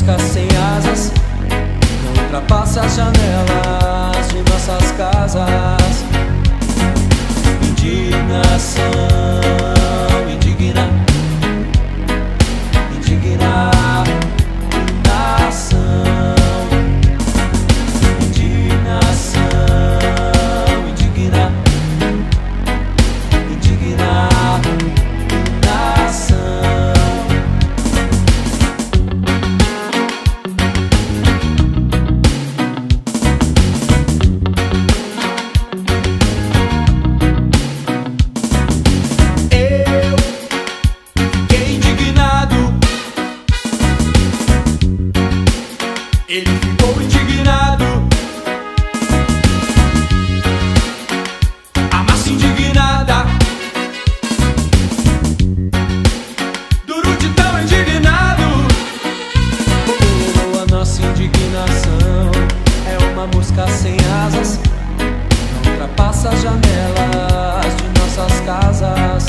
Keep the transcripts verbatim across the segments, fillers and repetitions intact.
mosca sem asas, não ultrapassa as janelas de nossas casas. Indignação, indigna, indigna, nação. Indignação, indigna, indigna, nação. Ele ficou indignado, a massa indignada, duro de tão indignado. Oh, a nossa indignação é uma mosca sem asas, não ultrapassa as janelas de nossas casas.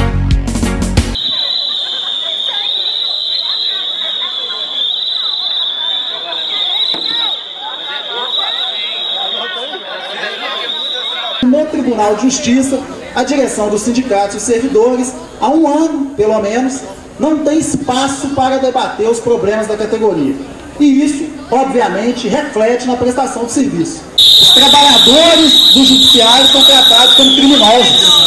No Tribunal de Justiça, a direção dos sindicatos e servidores, há um ano, pelo menos, não tem espaço para debater os problemas da categoria. E isso, obviamente, reflete na prestação de serviço. Os trabalhadores do judiciário são tratados como criminosos.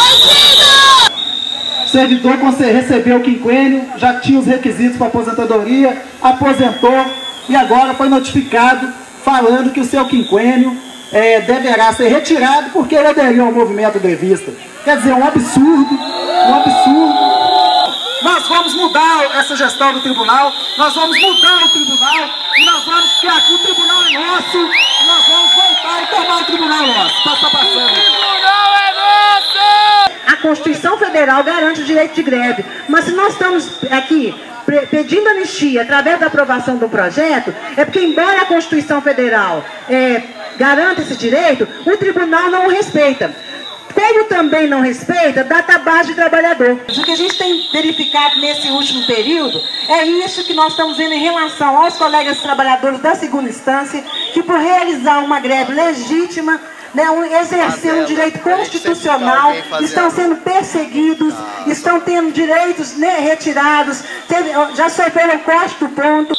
O servidor recebeu o quinquênio, já tinha os requisitos para aposentadoria, aposentou e agora foi notificado falando que o seu quinquênio É, deverá ser retirado porque ele aderiu ao movimento grevista. Quer dizer, um absurdo, um absurdo. Nós vamos mudar essa gestão do tribunal, nós vamos mudar o tribunal, e nós vamos, porque aqui o tribunal é nosso, e nós vamos voltar e tornar o tribunal nosso. Passa passando. O tribunal é nosso! A Constituição Federal garante o direito de greve, mas se nós estamos aqui pedindo anistia através da aprovação do projeto, é porque, embora a Constituição Federal é, garanta esse direito, o tribunal não o respeita. Como também não respeita, database de trabalhador. O que a gente tem verificado nesse último período é isso que nós estamos vendo em relação aos colegas trabalhadores da segunda instância, que por realizar uma greve legítima, né, um, exercer um direito constitucional, estão sendo perseguidos, estão tendo direitos, né, retirados, teve, já sofreram corte do ponto.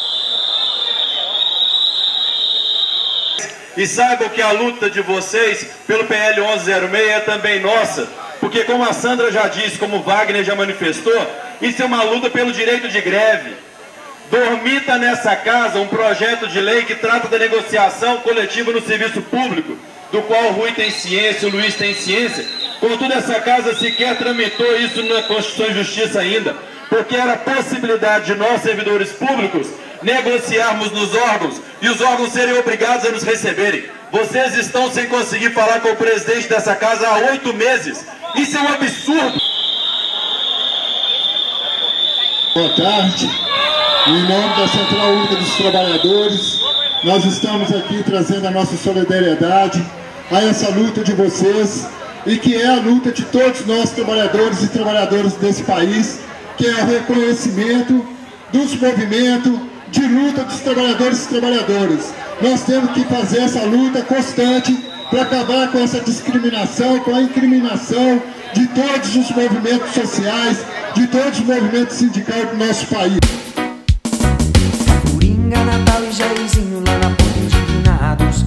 E saibam que a luta de vocês pelo P L onze zero seis é também nossa, porque como a Sandra já disse, como o Wagner já manifestou, isso é uma luta pelo direito de greve. Dormita nessa casa um projeto de lei que trata da negociação coletiva no serviço público, do qual o Rui tem ciência, o Luiz tem ciência. Contudo, essa casa sequer tramitou isso na Constituição e Justiça ainda, porque era a possibilidade de nós, servidores públicos, negociarmos nos órgãos e os órgãos serem obrigados a nos receberem. Vocês estão sem conseguir falar com o presidente dessa casa há oito meses. Isso é um absurdo. Boa tarde. Em nome da Central Única dos Trabalhadores, nós estamos aqui trazendo a nossa solidariedade a essa luta de vocês e que é a luta de todos nós, trabalhadores e trabalhadoras desse país, que é o reconhecimento dos movimentos de luta dos trabalhadores e trabalhadoras. Nós temos que fazer essa luta constante para acabar com essa discriminação e com a incriminação de todos os movimentos sociais, de todos os movimentos sindicais do nosso país. Coringa, Natal e Jairzinho lá na ponta indignados.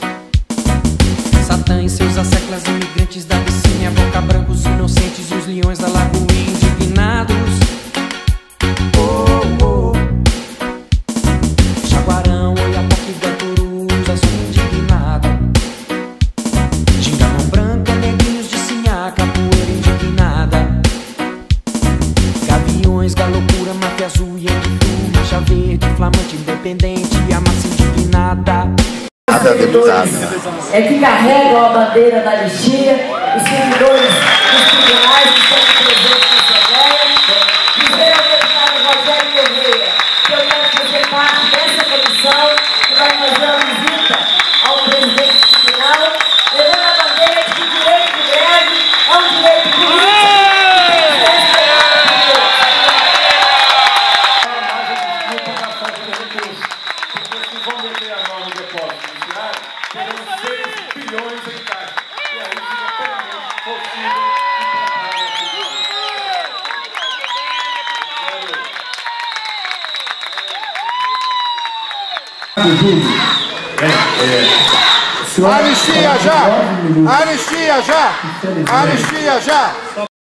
Satã e seus asseclas, imigrantes da Abissínia, Boca Branca, os inocentes e os leões da Lagoa indignados. Galopura, máfia azul e antifu, mancha verde, flamante, independente, a massa indignada. É que carregam a bandeira da anistia, os servidores dos tribunais que estão presentes na Assembleia, dizer ao deputado Rogério Correia que eu quero fazer parte dessa comissão que vai fazer uma visita ao presidente do tribunal, levando a bandeira de que o direito de greve é um direito político. Anistia já! Anistia já! Anistia já!